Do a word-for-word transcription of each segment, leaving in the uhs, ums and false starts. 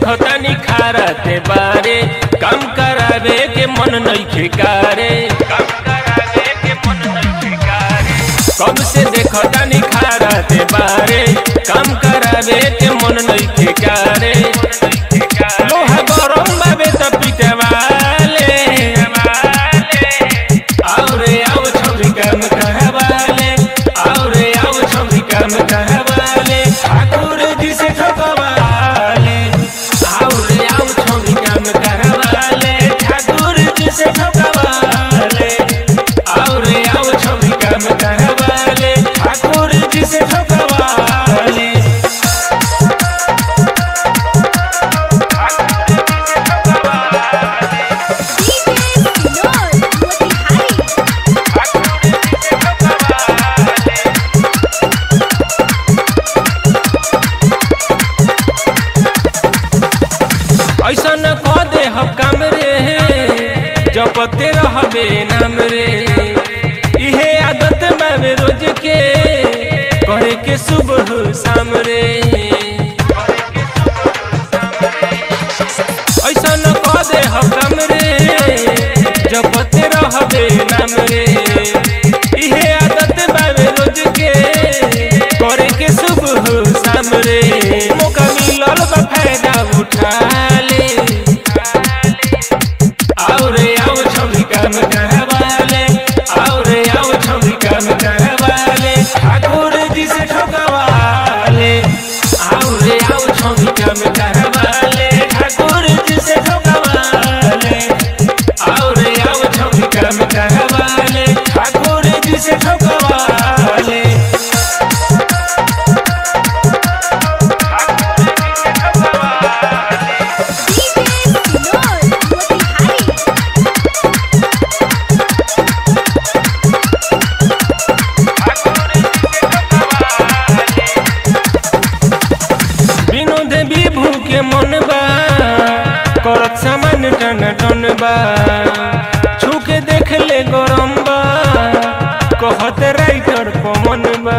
देखो तनी खारते बारे काम करावे के मन नइखे कारे काम करावे के मन नइखे कारे कब से देखो तनी खारते बारे काम करावे के मन नइखे कारे लोहा गरम बाबे त पीटे वाले औरे आओ छौरी काम कहवाले औरे आओ छौरी काम कहवाले ठाकुर जी से ठकवाले औरे आओ छौरी काम कहवाले ठाकुर जी से ठकवाले औरे आओ छौरी काम कहवाले ठाकुर जी से ठकवाले ऐसा न कह दे हम काम रे जपते रहबे नाम रे इहे आदत बाबे रोज के करे के सुबह शाम रे ऐसा न कह दे हम काम रे जपते रहबे नाम रे इहे आदत बाबे रोज के करे के सुबह शाम रे मौका मिलल बा फायदा उठा ठाकुर जी से ठकवाले औरे आओ छौरी काम कहवाले ठाकुर जी से ठकवाले औरे आओ छौरी काम कहवाले ठाकुर जी से ठकवाले के मन बा करत सामान टन टन बा छुके देख ले गरम बा कहत राइटर पवन बा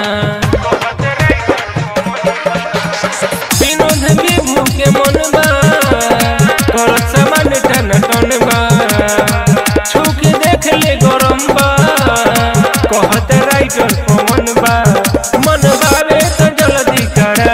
विनोद विभू के मन बा करत सामान टन टन बा छुके देख ले गरम बा कहत राइटर पवन बा मन बाबे तो जल्दी करा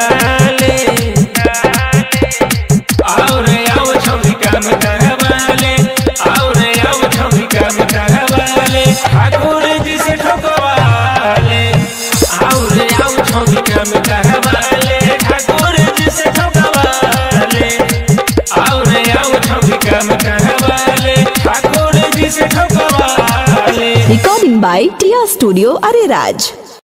ठाकुर जी से ठकवाले औरे आओ छौरी काम कहवाले ठाकुर जी से ठकवाले औरे आओ छौरी काम कहवाले ठाकुर जी से Takwale. Recording by Tia Studio Ariraj।